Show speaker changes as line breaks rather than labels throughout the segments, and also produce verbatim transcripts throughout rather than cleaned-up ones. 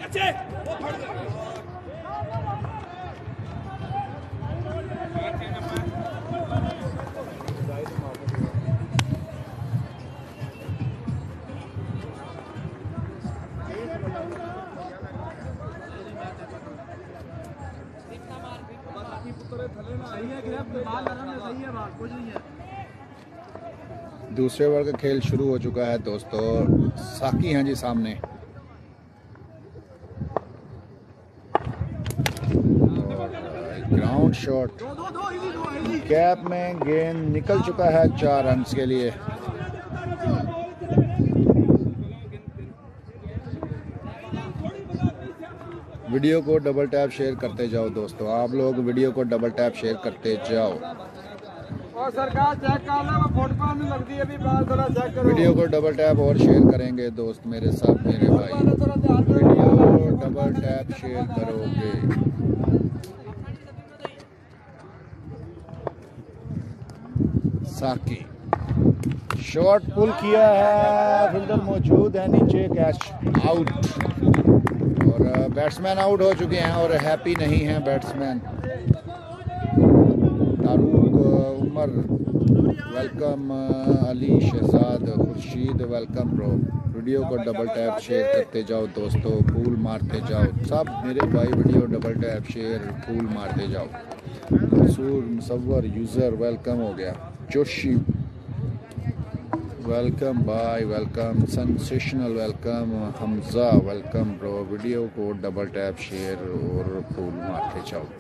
दूसरे ओवर का खेल शुरू हो चुका है दोस्तों। साकी हैं जी सामने। ग्राउंड शॉट कैप में गेंद निकल चुका है चार रन के लिए। वीडियो को डबल टैप शेयर करते जाओ दोस्तों। आप लोग वीडियो को डबल टैप शेयर करते जाओ।
और सरकार चेक कर लो, फुटबॉल में लगती है, अभी बाल थोड़ा चेक करो।
वीडियो को डबल टैप और शेयर करेंगे दोस्त मेरे सब मेरे भाई। वीडियो डबल टैप शेयर करोगे। साकी शॉट पुल किया है, फील्डर मौजूद है नीचे, कैच आउट। और बैट्समैन आउट हो चुके हैं और हैप्पी नहीं है batsman. Taruk Umar welcome, Ali Shahzad Khurshid welcome bro. Video को डबल टैप शेयर करते जाओ दोस्तों, फूल मारते जाओ सब मेरे भाई। वीडियो डबल टैप शेयर फूल मारते जाओ। मंसूर मुसव्वर यूज़र वेलकम हो गया। जोशी वेलकम भाई welcome. Sensational welcome. Hamza welcome bro. Video को डबल टैप शेयर और फूल मारते जाओ।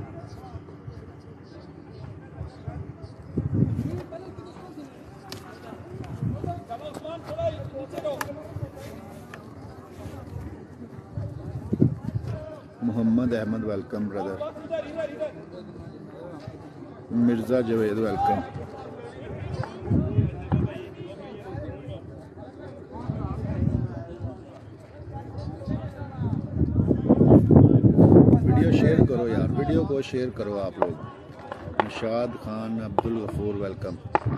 Mohammad Ahmed welcome brother. Mirza Javed welcome. Video share करो यार, वीडियो को शेयर करो आप लोग। निशाद खान अब्दुल गफूर वेलकम।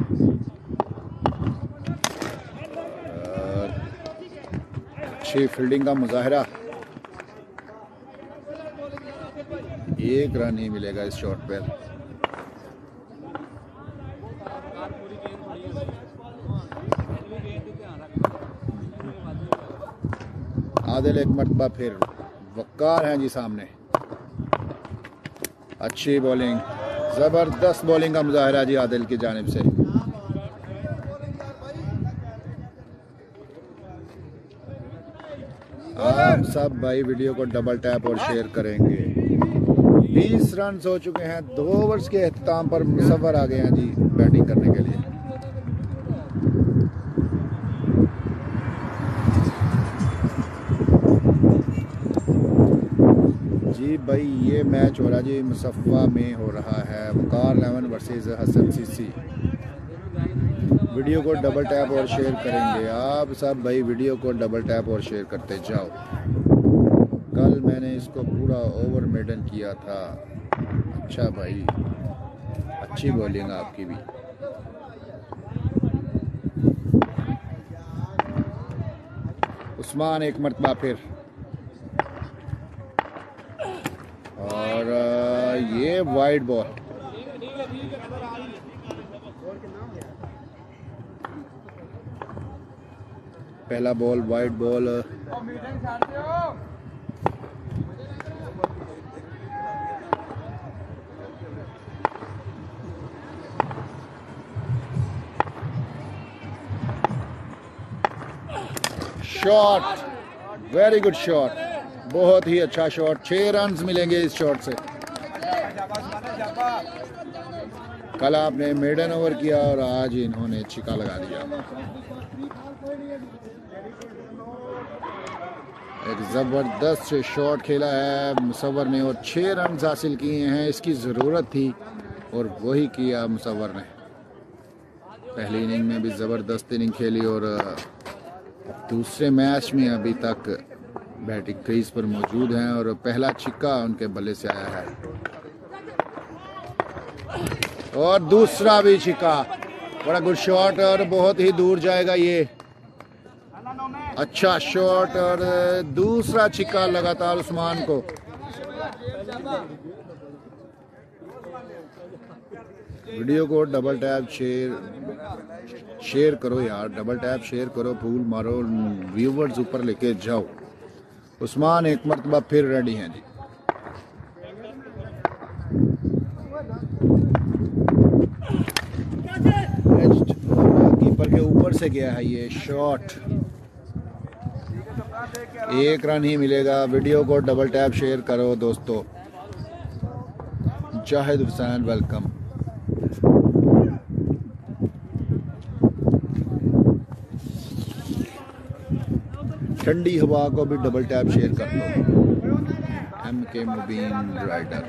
अच्छी फील्डिंग का मुजाहरा। एक रन ही मिलेगा इस शॉट पर। आदिल एक मरतबा फिर वक्कार हैं जी सामने। अच्छी बॉलिंग, जबरदस्त बॉलिंग का मुजाहरा जी आदिल की जानिब से। आप सब भाई वीडियो को डबल टैप और शेयर करेंगे। बीस रन हो चुके हैं। दो ओवर्स के अख्ताम पर मुसव्वर आ गए हैं जी बैटिंग करने के लिए। जी भाई ये मैच हो रहा जी मुसफ़ा में हो रहा है। Waqar eleven versus Hasan CC. Video को डबल टैप और शेयर करेंगे आप सब भाई। वीडियो को डबल टैप और शेयर करते जाओ। कल मैंने इसको पूरा ओवर मेडन किया था। अच्छा भाई, अच्छी बॉलिंग आपकी भी। उस्मान एक मरतबा फिर। और ये वाइड बॉल। पहला ball wide ball. Shot, very good shot, बहुत ही अच्छा शॉट। छह रन मिलेंगे इस शॉट से। कल आपने मेडन ओवर किया और आज इन्होंने छिका लगा दिया। एक जबरदस्त शॉट खेला है मुसव्वर ने और छह रन हासिल किए हैं। इसकी ज़रूरत थी और वही किया मुसव्वर ने। पहली इनिंग में भी ज़बरदस्त इनिंग खेली और दूसरे मैच में अभी तक बैटिंग क्रीज पर मौजूद हैं और पहला छिक्का उनके बल्ले से आया है और दूसरा भी छिक्का। बड़ा गुड शॉट और बहुत ही दूर जाएगा ये। अच्छा शॉट और दूसरा छिक्का लगातार उस्मान को। वीडियो को डबल टैप शेयर शेयर करो यार, डबल टैप शेयर करो, फूल मारो, व्यूवर्स ऊपर लेके जाओ। उस्मान एक मरतबा फिर रेडी हैं जी। कीपर के ऊपर से गया है ये शॉट, एक रन ही मिलेगा। वीडियो को डबल टैप शेयर करो दोस्तों। जाहिद हुसैन वेलकम। ठंडी हवा को भी डबल टैप शेयर कर दो। एम के मुबीन राइडर।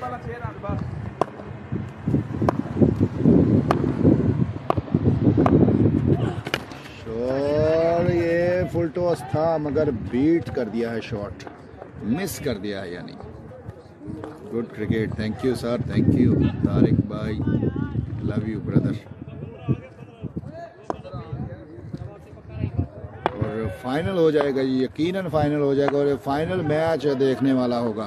और ये फुल टॉस था मगर बीट कर दिया है, शॉट मिस कर दिया है यानी। Good cricket, thank you sir, thank you Tariq भाई, लव यू ब्रदर। और फाइनल हो जाएगा जी, यकीनन फाइनल हो जाएगा और ये फाइनल मैच देखने वाला होगा।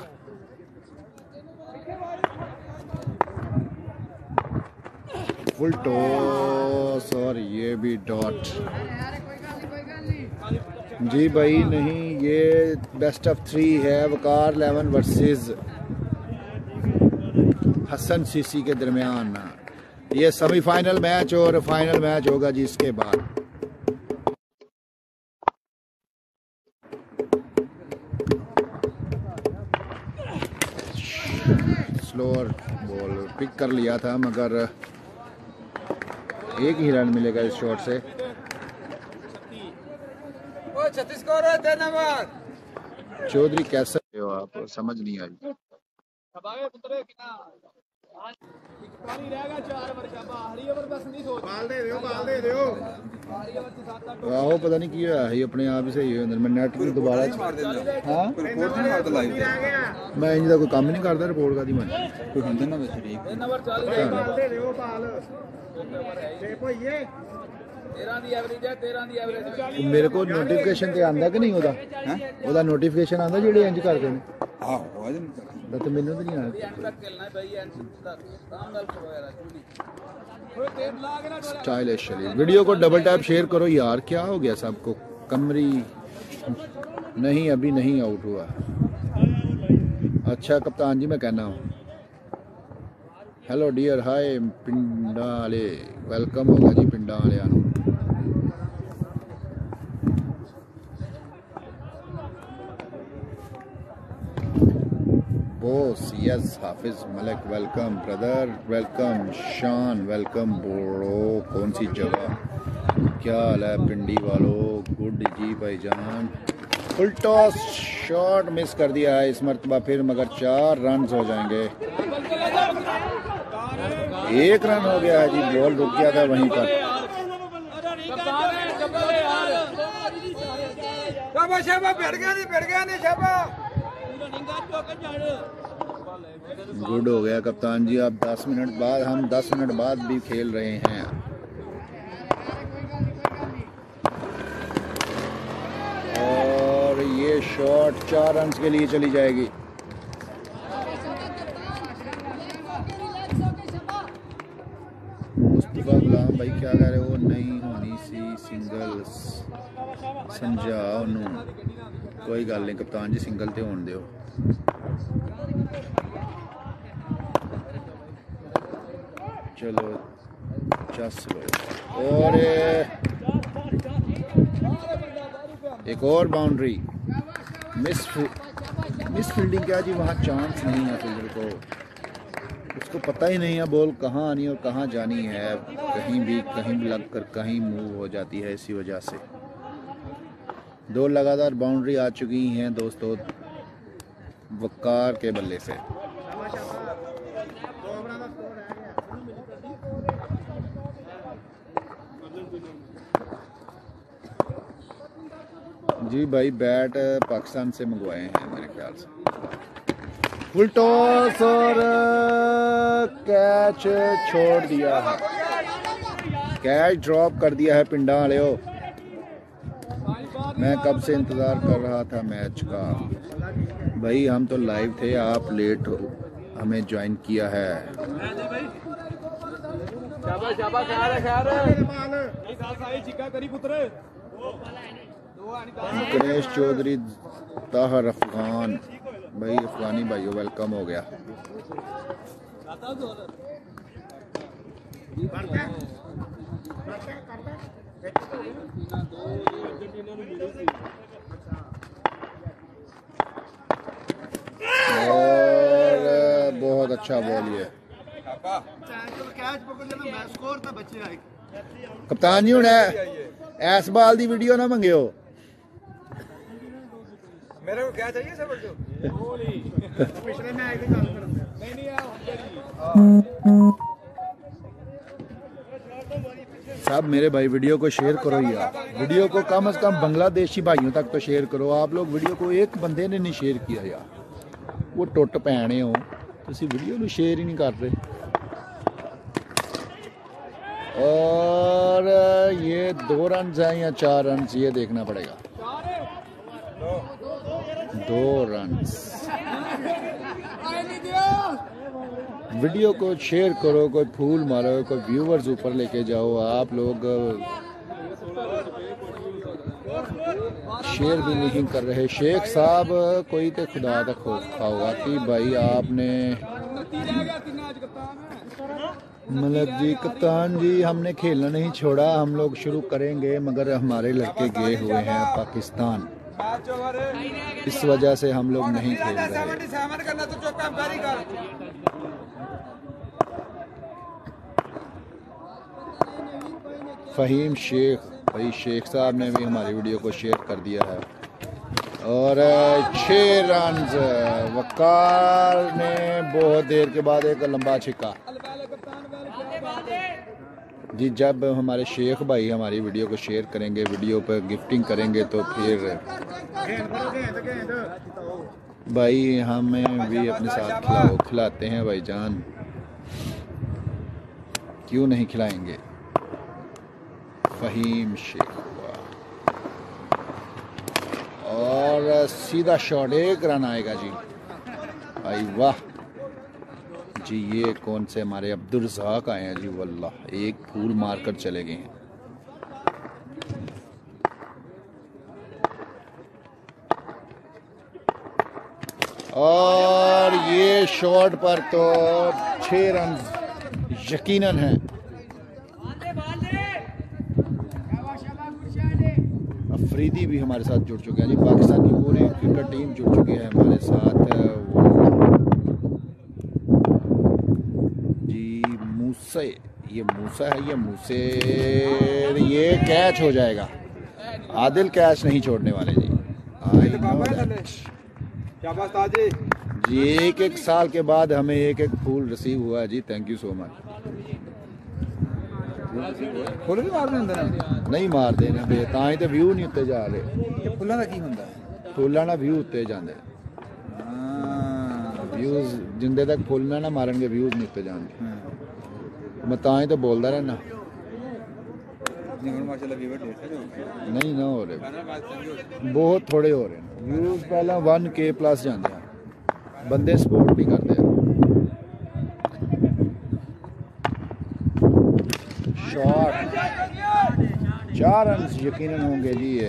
फुल टॉस और ये भी डॉट। जी भाई नहीं, ये बेस्ट ऑफ थ्री है, Waqar eleven versus Hasan CC के दरमियान। ये सेमीफाइनल मैच और फाइनल मैच होगा जी इसके बाद। स्लोअर बॉल पिक कर लिया था मगर एक ही रन मिलेगा इस शॉट से। चौधरी कैसे हो आप, समझ नहीं आई। आहो पता नहीं की है अपने आप से ही मैं नेट में दोबारा हाँ मैं इंज का कोई काम नहीं करता रिपोर्ट का दी मैं कोई होंगे ना मेरे को नोटिफिकेशन ते आंदा कि नहीं होता ओदा नोटिफिकेशन आंदा जेडे इंज करदे ने आहो तो मैनू तो नहीं आया। स्टाइलिश चलिए, वीडियो को डबल टैप शेयर करो यार। क्या हो गया सबको? कमरी नहीं अभी नहीं आउट हुआ। अच्छा कप्तान जी मैं कहना हूँ हेलो डियर हाय पिंडा वाले, वेलकम होगा जी पिंडा वाले। बोस यस Hafiz Malik welcome brother, welcome Shan, welcome bro. कौन सी जगह, क्या हाल है पिंडी वालों? गुड जी भाईजान। फुल टॉस शॉट मिस कर दिया है इस मरतबा फिर, मगर चार रन हो जाएंगे। एक रन हो गया है जी, बॉल रुक गया था वहीं पर। गुड हो गया कप्तान जी। अब दस मिनट बाद, हम दस मिनट बाद भी खेल रहे हैं। और ये शॉट चार रन के लिए चली जाएगी। मुस्तफा गुलाम भाई क्या कह रहे हो? नहीं होनी सी सिंगल्स समझाओ नू। कोई गल नहीं कप्तान जी, सिंगल ते होने दो। चलो चस और एक और बाउंड्री। मिस मिस फील्डिंग क्या जी, वहाँ चांस नहीं है फील्डर को, उसको पता ही नहीं है बॉल कहाँ आनी और कहाँ जानी है। कहीं भी कहीं भी लग कर कहीं मूव हो जाती है। इसी वजह से दो लगातार बाउंड्री आ चुकी हैं दोस्तों वकार के बल्ले से। जी भाई बैट पाकिस्तान से मंगवाए हैं मेरे ख्याल से। फुल टॉस और कैच छोड़ दिया है, कैच ड्रॉप कर दिया है पिंडा वाले। मैं कब से इंतज़ार कर रहा था मैच का। भाई हम तो लाइव थे, आप लेट हो, हमें ज्वाइन किया है। गणेश चौधरी, ताहर अफगान भाई, अफगानी भाइयों वेलकम हो गया। और बहुत अच्छा बॉल ये कप्तान जी हूं ऐस बाल दी वीडियो ना मंगियो।
मेरे को क्या चाहिए सब जो पिछले में आए थे गल कर नहीं नहीं
सब मेरे भाई वीडियो को शेयर करो यार, वीडियो को कम से कम बांग्लादेशी भाइयों तक तो शेयर करो। आप लोग वीडियो को एक बंदे ने नहीं शेयर किया यार, वो टुट पैने हो तुसी वीडियो को शेयर ही नहीं कर रहे। और ये दो रन है या चार रन, ये देखना पड़ेगा। दो रन। वीडियो को शेयर करो, कोई फूल मारो, कोई व्यूवर्स ऊपर लेके जाओ। आप लोग शेयर भी नहीं कर रहे। शेख साहब कोई तो खुदा का खौफ होगा कि भाई आपने मलक जी, कप्तान जी हमने खेलना नहीं छोड़ा, हम लोग शुरू करेंगे मगर हमारे लड़के गए हुए हैं पाकिस्तान, इस वजह से हम लोग नहीं खेल रहे। फ़हीम शेख भाई, शेख साहब ने भी हमारी वीडियो को शेयर कर दिया है। और छः रन वकार ने बहुत देर के बाद एक लंबा छिक्का जी। जब हमारे शेख भाई हमारी वीडियो को शेयर करेंगे, वीडियो पर गिफ्टिंग करेंगे तो फिर भाई हमें भी अपने साथ खिलाओ। खिलाते हैं भाईजान, क्यों नहीं खिलाएंगे। फ़हीम शेख और सीधा शॉट, एक रन आएगा जी। भाई वाह जी, ये कौन से हमारे अब्दुल रज़ाक आए हैं जी, वल्लाह एक फूल मारकर चले गए हैं। और ये शॉट पर तो छह रन यकीनन है। अफरीदी भी हमारे साथ जुड़ चुके हैं जी, पाकिस्तान की पूरी क्रिकेट टीम जुड़ चुकी है हमारे साथ जी। मूसे, ये मूसा है, ये मूसे, ये कैच हो जाएगा। आदिल कैच नहीं छोड़ने वाले जी। जी एक एक साल के बाद हमें एक एक फूल रिसीव हुआ है जी, थैंक यू सो मच।
फुल भी मार देंगे ना?
नहीं मार देना बे, तां ही तो व्यू नहीं उत्ते जा रहे।
फुल्लां दा की हुंदा?
फुल्लां ना व्यू उत्ते जांदे। व्यूज जिंदे तक फुल ना ना मारनगे व्यूज नहीं उत्ते जाएंगे। मैं तां ही तो बोलदा रहना। नहीं ना हो रहे, बहुत थोड़े हो रहे हैं व्यूज। पहला वन के प्लस जाते हैं, बंदे सपोर्ट नहीं करते। शॉट, चार रन यकीनन होंगे जी ये।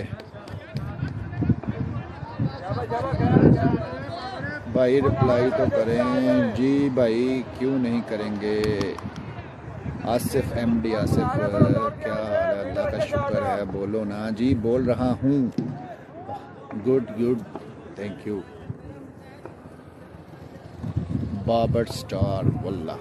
भाई रिप्लाई तो करें जी भाई, क्यों नहीं करेंगे। आसिफ एमडी, आसिफ क्या हाल है? अल्लाह का शुक्र है, बोलो ना जी। बोल रहा हूँ। Good good, thank you. Babar star, वल्लाह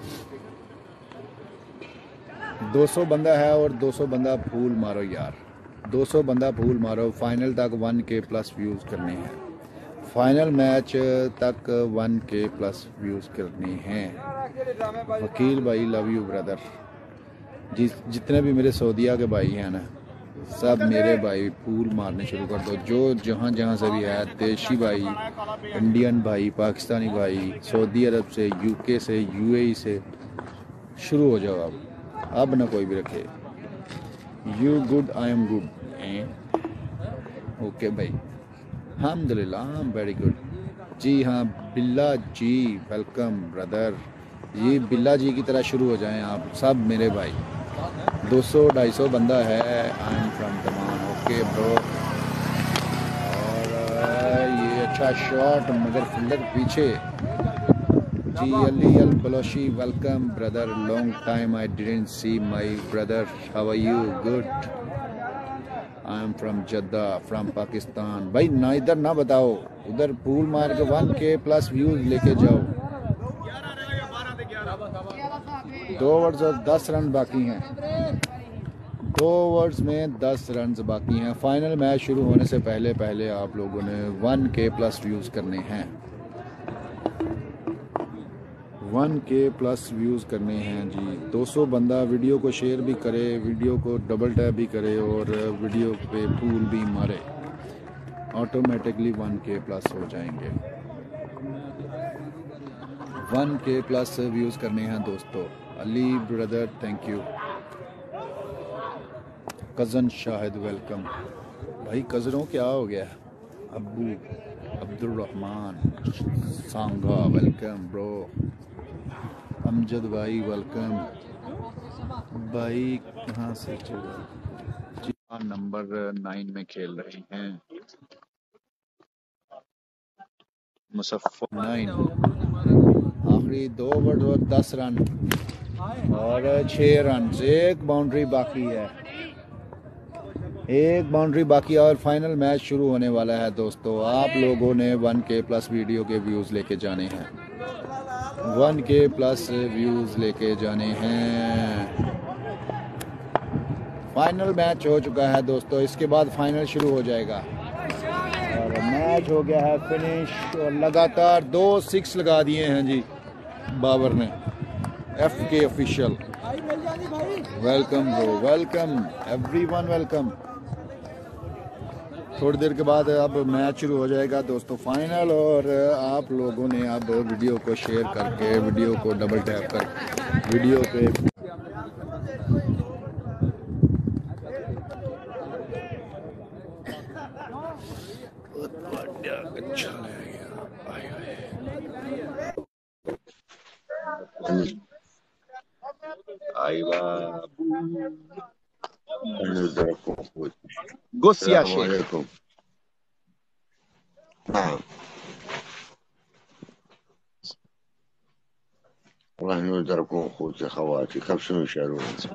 दो सौ बंदा है और दो सौ बंदा फूल मारो यार, दो सौ बंदा फूल मारो। फाइनल तक वन के प्लस व्यूज़ करने हैं, फाइनल मैच तक वन के प्लस व्यूज़ करने हैं। वकील भाई लव यू ब्रदर जी। जितने भी मेरे सऊदीया के भाई हैं ना, सब मेरे भाई फूल मारने शुरू कर दो। जो जहाँ जहाँ से भी है, देशी भाई, इंडियन भाई, पाकिस्तानी भाई, सऊदी अरब से, यूके से, यूएई से, शुरू हो जाओ अब। अब ना कोई भी रखे। You good, I am good. Okay भाई, अल्हम्दुलिल्लाह, वेरी गुड जी। हाँ बिल्ला जी, वेलकम ब्रदर। ये बिल्ला जी की तरह शुरू हो जाएं आप सब मेरे भाई। दो सौ ढाई सौ बंदा है। I am from Dammam, okay bro. और ये अच्छा शॉट मगर फील्डर पीछे जी। Ali al Baloshi, welcome brother, long time I didn't see my brother, how are you? Good, I am from Jeddah from Pakistan. भाई ना इधर ना बताओ, उधर पूल मार के वन के प्लस व्यूज लेके जाओ। दो ओवर्स और दस रन बाकी हैं, दो ओवर्स में दस रन बाकी हैं। फाइनल मैच शुरू होने से पहले पहले आप लोगों ने वन के प्लस व्यूज करने हैं, वन के प्लस व्यूज़ करने हैं जी। दो सौ बंदा वीडियो को शेयर भी करे, वीडियो को डबल टैप भी करे और वीडियो पे फूल भी मारे, ऑटोमेटिकली वन के प्लस हो जाएंगे। वन के प्लस व्यूज़ करने हैं दोस्तों। Ali brother thank you. Cousin Shahid welcome. भाई कज़नों क्या हो गया? Abu Abdul Rahman Sanga welcome bro. अमजद भाई वेलकम। भाई कहाँ से जी? नंबर नाइन में खेल रहे हैं, मुसफ़्फ़र नाइन। आखिरी दो ओवर और दस रन और छः रन, एक बाउंड्री बाकी है, एक बाउंड्री बाकी और फाइनल मैच शुरू होने वाला है दोस्तों। आप लोगों ने वन के प्लस वीडियो के व्यूज़ लेके जाने हैं, वन के प्लस व्यूज़ लेके जाने हैं। फाइनल मैच हो चुका है दोस्तों, इसके बाद फाइनल शुरू हो जाएगा और मैच हो गया है फिनिश। और लगातार दो सिक्स लगा दिए हैं जी बाबर ने। F K official welcome bro, welcome everyone, welcome. थोड़ी देर के बाद अब मैच शुरू हो जाएगा दोस्तों, फाइनल। और आप लोगों ने अब वीडियो को शेयर करके, वीडियो को डबल टैप कर वीडियो पे अच्छा
قص يا شيخ. نعم الله ينذركم اخوتي اخواتي، كيف شنو يشعرون انتم؟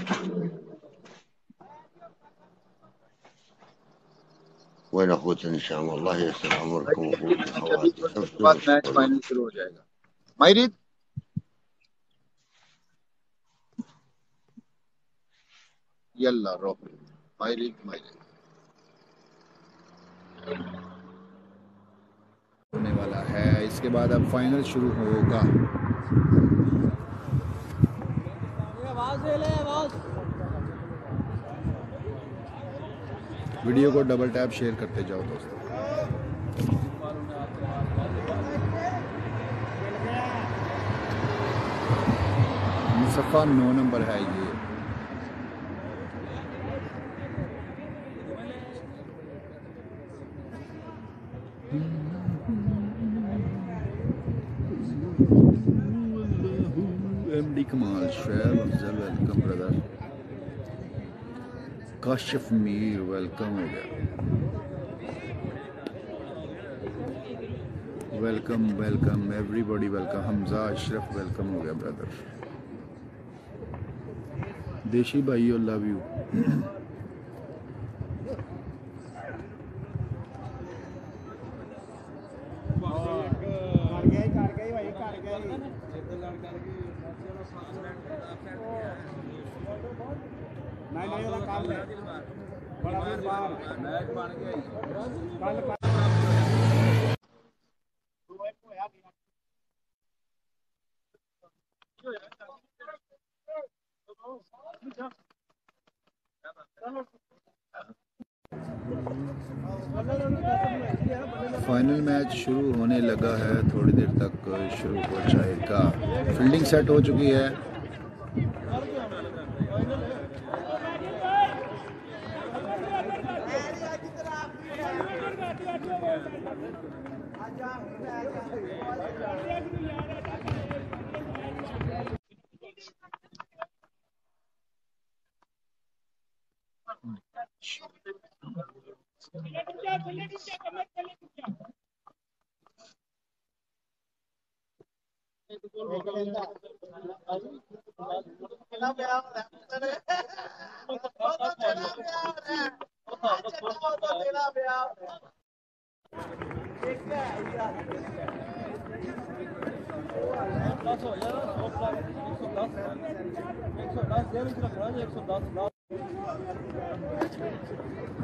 وين اخوتي نشام؟ الله يسر عمركم اخوتي اخواتي، كيف شنو
मैच फाइनल शुरू हो जाएगा। मायरीद यल्ला रो मायरीद मायरीद होने वाला है। इसके बाद अब फाइनल शुरू होगा। वीडियो को डबल टैप शेयर करते जाओ दोस्तों। मुसफ़्फ़ा नौ नंबर है ये। MD Kamal Shaib Afzal welcome brother. Kashif Mir welcome हो गया, welcome welcome everybody welcome. Hamza Ashraf welcome हो गया ब्रदर। देशी भाइयों लव यू।
नहीं नहीं वाला काम है बड़ा वीर बाहर मैच बन गया कल
फाइनल मैच शुरू होने लगा है, थोड़ी देर तक शुरू हो जाएगा। फील्डिंग सेट हो चुकी है।
दस हो जाएगा सौ प्लस एक सौ दस एक सौ दस दे रखना एक सौ दस